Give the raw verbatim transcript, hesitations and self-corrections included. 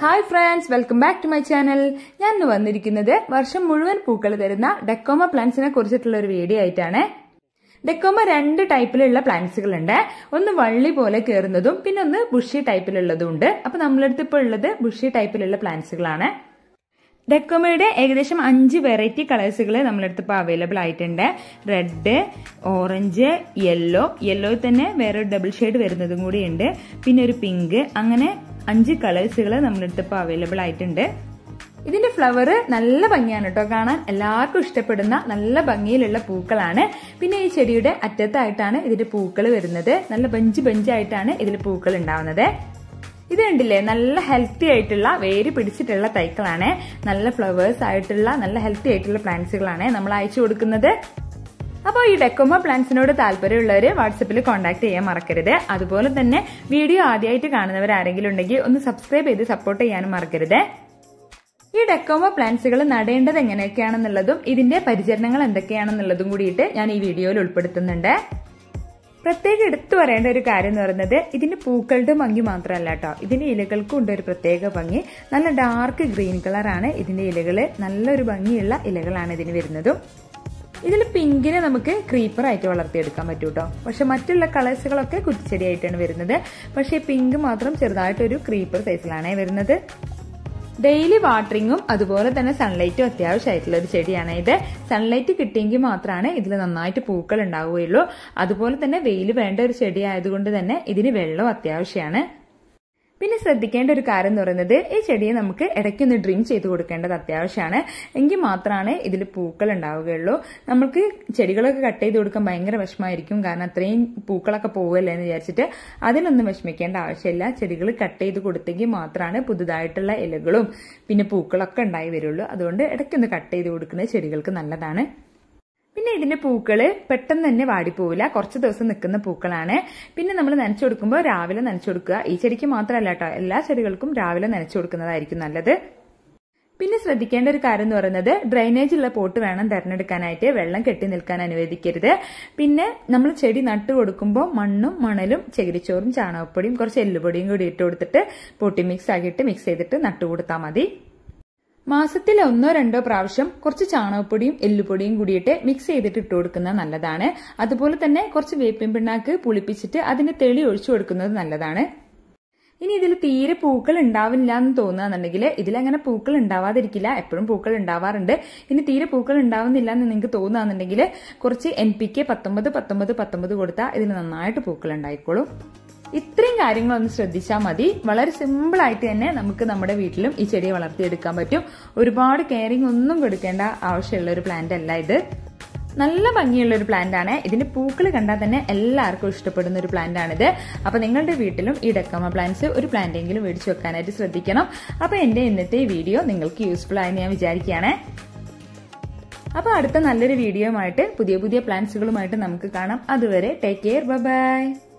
Hi friends, welcome back to my channel. ഞാൻ ഇന്ന് വന്നിരിക്കുന്നത് വർഷം മുഴുവൻ പൂക്കൾ തരുന്ന ഡെക്കോമ പ്ലാന്റ്സിനെ കുറിച്ചിട്ടുള്ള ഒരു വീഡിയോ ആയിട്ടാണ്. ഡെക്കോമ രണ്ട് ടൈപ്പിലുള്ള പ്ലാന്റ്സുകൾ ഉണ്ട്. ഒന്ന് വള്ളി പോലെ കേറുന്നതും പിന്നെ ഒന്ന് ബുഷി ടൈപ്പിലുള്ളതും ഉണ്ട്. അപ്പോൾ നമ്മളടുത്ത് ഇപ്പോൾ ഉള്ളത് ബുഷി ടൈപ്പിലുള്ള പ്ലാന്റ്സുകളാണ്. ഡെക്കോമയുടെ ഏകദേശം അഞ്ച് വെറൈറ്റി കളേഴ്സുകൾ നമ്മളടുത്ത് ഇപ്പോൾ അവൈലബിൾ ആയിട്ടുണ്ട്. റെഡ്, ഓറഞ്ച്, യെല്ലോ, യെല്ലോയിൽ തന്നെ വേറെ ഡബിൾ ഷെയ്ഡ് വരുന്നതും കൂടി ഉണ്ട്. പിന്നെ ഒരു പിങ്ക്, അങ്ങനെ അഞ്ച് കളേഴ്സുകൾ നമ്മളടുത്ത് ഇപ്പോൾ അവൈലബിൾ ആയിട്ടുണ്ട്. ഇതിന്റെ ഫ്ലവർ നല്ല ഭംഗിയാണ് കേട്ടോ കാണാൻ. എല്ലാവർക്കും ഇഷ്ടപ്പെടുന്ന നല്ല ഭംഗിയിലുള്ള പൂക്കളാണ്. പിന്നെ ഈ ചെടിയുടെ അറ്റത്തായിട്ടാണ് ഇതിന്റെ പൂക്കൾ വരുന്നത്. നല്ല ബഞ്ച് ബഞ്ചായിട്ടാണ് ഇതിൽ പൂക്കൾ ഉണ്ടാവുന്നത്. ഇത് കണ്ടില്ലേ, നല്ല ഹെൽത്തി ആയിട്ടുള്ള വേര് പിടിച്ചിട്ടുള്ള തൈക്കളാണ്. നല്ല ഫ്ലവേഴ്സ് ആയിട്ടുള്ള നല്ല ഹെൽത്തി ആയിട്ടുള്ള പ്ലാന്റ്സുകളാണ് നമ്മൾ അയച്ചു കൊടുക്കുന്നത്. അപ്പോൾ ഈ ഡെക്കോമ പ്ലാന്റ്സിനോട് താല്പര്യമുള്ളവർ വാട്സപ്പിൽ കോൺടാക്ട് ചെയ്യാൻ മറക്കരുത്. അതുപോലെ തന്നെ വീഡിയോ ആദ്യമായിട്ട് കാണുന്നവർ ആരെങ്കിലും ഉണ്ടെങ്കിൽ ഒന്ന് സബ്സ്ക്രൈബ് ചെയ്ത് സപ്പോർട്ട് ചെയ്യാനും മറക്കരുത്. ഈ ഡെക്കോമ പ്ലാന്റ്സുകൾ നടേണ്ടത് എങ്ങനെയൊക്കെയാണെന്നുള്ളതും ഇതിന്റെ പരിചരണങ്ങൾ എന്തൊക്കെയാണെന്നുള്ളതും കൂടിയിട്ട് ഞാൻ ഈ വീഡിയോയിൽ ഉൾപ്പെടുത്തുന്നുണ്ട്. പ്രത്യേകം എടുത്തു പറയേണ്ട ഒരു കാര്യം എന്ന് പറയുന്നത് ഇതിന്റെ പൂക്കളുടെ ഭംഗി മാത്രമല്ല കേട്ടോ, ഇതിന്റെ ഇലകൾക്കും ഉണ്ട് ഒരു പ്രത്യേക ഭംഗി. നല്ല ഡാർക്ക് ഗ്രീൻ കളറാണ് ഇതിന്റെ ഇലകള്. നല്ലൊരു ഭംഗിയുള്ള ഇലകളാണ് ഇതിന് വരുന്നതും. ഇതിൽ പിങ്കിനെ നമുക്ക് ക്രീപ്പർ ആയിട്ട് വളർത്തിയെടുക്കാൻ പറ്റും കേട്ടോ. പക്ഷെ മറ്റുള്ള കളേഴ്സുകളൊക്കെ കുറ്റിച്ചെടിയായിട്ടാണ് വരുന്നത്. പക്ഷെ പിങ്ക് മാത്രം ചെറുതായിട്ടൊരു ക്രീപ്പർ സൈസിലാണ് വരുന്നത്. ഡെയിലി വാട്ടറിങ്ങും അതുപോലെ തന്നെ സൺലൈറ്റും അത്യാവശ്യമായിട്ടുള്ള ഒരു ചെടിയാണ് ഇത്. സൺലൈറ്റ് കിട്ടിയെങ്കിൽ മാത്രമാണ് ഇതിൽ നന്നായിട്ട് പൂക്കൾ ഉണ്ടാവുകയുള്ളൂ. അതുപോലെ തന്നെ വെയിൽ വേണ്ട ഒരു ചെടി ആയതുകൊണ്ട് തന്നെ ഇതിന് വെള്ളം അത്യാവശ്യമാണ്. പിന്നെ ശ്രദ്ധിക്കേണ്ട ഒരു കാര്യം എന്ന് പറയുന്നത് ഈ ചെടിയെ നമുക്ക് ഇടയ്ക്കൊന്ന് ഡ്രിം ചെയ്ത് കൊടുക്കേണ്ടത് അത്യാവശ്യമാണ്. എങ്കിൽ മാത്രമാണ് ഇതിൽ പൂക്കൾ ഉണ്ടാവുകയുള്ളൂ. നമുക്ക് ചെടികളൊക്കെ കട്ട് ചെയ്ത് കൊടുക്കാൻ ഭയങ്കര വിഷമമായിരിക്കും. കാരണം അത്രയും പൂക്കളൊക്കെ പോവല്ലേ എന്ന് വിചാരിച്ചിട്ട് അതിനൊന്നും വിഷമിക്കേണ്ട ആവശ്യമില്ല. ചെടികൾ കട്ട് ചെയ്ത് കൊടുത്തെങ്കിൽ മാത്രമാണ് പുതുതായിട്ടുള്ള ഇലകളും പിന്നെ പൂക്കളൊക്കെ ഉണ്ടായി വരുള്ളൂ. അതുകൊണ്ട് ഇടയ്ക്കൊന്ന് കട്ട് ചെയ്ത് കൊടുക്കുന്നത് ചെടികൾക്ക് നല്ലതാണ്. പിന്നെ ഇതിന്റെ പൂക്കള് പെട്ടെന്ന് തന്നെ വാടിപ്പോവില്ല, കുറച്ച് ദിവസം നിൽക്കുന്ന പൂക്കളാണ്. പിന്നെ നമ്മൾ നനച്ചു കൊടുക്കുമ്പോൾ രാവിലെ നനച്ചു കൊടുക്കുക. ഈ ചെടിക്ക് മാത്രമല്ല കേട്ടോ, എല്ലാ ചെടികൾക്കും രാവിലെ നനച്ചു കൊടുക്കുന്നതായിരിക്കും നല്ലത്. പിന്നെ ശ്രദ്ധിക്കേണ്ട ഒരു കാര്യം എന്ന് പറയുന്നത് ഡ്രൈനേജ് ഉള്ള പോട്ട് വേണം തിരഞ്ഞെടുക്കാനായിട്ട്. വെള്ളം കെട്ടി നിൽക്കാൻ അനുവദിക്കരുത്. പിന്നെ നമ്മൾ ചെടി നട്ടു കൊടുക്കുമ്പോൾ മണ്ണും മണലും ചകിരിച്ചോറും ചാണകപ്പൊടിയും കുറച്ച് എല്ലുപൊടിയും കൂടി ഇട്ട് കൊടുത്തിട്ട് പൊട്ടി മിക്സ് ആക്കിയിട്ട് മിക്സ് ചെയ്തിട്ട് നട്ടു കൊടുത്താൽ മതി. മാസത്തിൽ ഒന്നോ രണ്ടോ പ്രാവശ്യം കുറച്ച് ചാണകപ്പൊടിയും എല്ലുപൊടിയും കൂടിയിട്ട് മിക്സ് ചെയ്തിട്ട് ഇട്ട് കൊടുക്കുന്നത് നല്ലതാണ്. അതുപോലെ തന്നെ കുറച്ച് വേപ്പിൻ പിണ്ണാക്ക് പുളിപ്പിച്ചിട്ട് അതിന് തെളി ഒഴിച്ചു കൊടുക്കുന്നത് നല്ലതാണ്. ഇനി ഇതിൽ തീരെ പൂക്കൾ ഉണ്ടാവില്ല എന്ന് തോന്നുകയാണെന്നുണ്ടെങ്കിൽ ഇതിലങ്ങനെ പൂക്കൾ ഉണ്ടാവാതിരിക്കില്ല, എപ്പോഴും പൂക്കൾ ഉണ്ടാവാറുണ്ട്. ഇനി തീരെ പൂക്കൾ ഉണ്ടാവുന്നില്ല എന്ന് നിങ്ങൾക്ക് തോന്നുകയാണെന്നുണ്ടെങ്കിൽ കുറച്ച് എൻ പി കെ പത്തൊമ്പത് പത്തൊമ്പത് പത്തൊമ്പത് കൊടുത്താൽ ഇതിൽ നന്നായിട്ട് പൂക്കൾ ഉണ്ടായിക്കോളും. ഇത്രയും കാര്യങ്ങളൊന്ന് ശ്രദ്ധിച്ചാൽ മതി. വളരെ സിമ്പിൾ ആയിട്ട് തന്നെ നമുക്ക് നമ്മുടെ വീട്ടിലും ഈ ചെടിയെ വളർത്തിയെടുക്കാൻ പറ്റും. ഒരുപാട് കെയറിംഗ് ഒന്നും കൊടുക്കേണ്ട ആവശ്യമുള്ള ഒരു പ്ലാന്റ് അല്ല ഇത്. നല്ല ഭംഗിയുള്ള ഒരു പ്ലാന്റ് ആണ്. ഇതിന്റെ പൂക്കൾ കണ്ടാൽ തന്നെ എല്ലാവർക്കും ഇഷ്ടപ്പെടുന്ന ഒരു പ്ലാന്റ് ആണിത്. അപ്പൊ നിങ്ങളുടെ വീട്ടിലും ഈ ഡെക്കോമ പ്ലാന്റ്സ് ഒരു പ്ലാന്റെങ്കിലും മേടിച്ചു വെക്കാനായിട്ട് ശ്രദ്ധിക്കണം. അപ്പൊ എന്റെ ഇന്നത്തെ വീഡിയോ നിങ്ങൾക്ക് യൂസ്ഫുൾ ആയെന്ന് ഞാൻ വിചാരിക്കുകയാണ്. അപ്പൊ അടുത്ത നല്ലൊരു വീഡിയോയുമായിട്ട് പുതിയ പുതിയ പ്ലാന്റ്സുകളുമായിട്ട് നമുക്ക് കാണാം. അതുവരെ ടേക്ക് കെയർ, ബൈ ബൈ.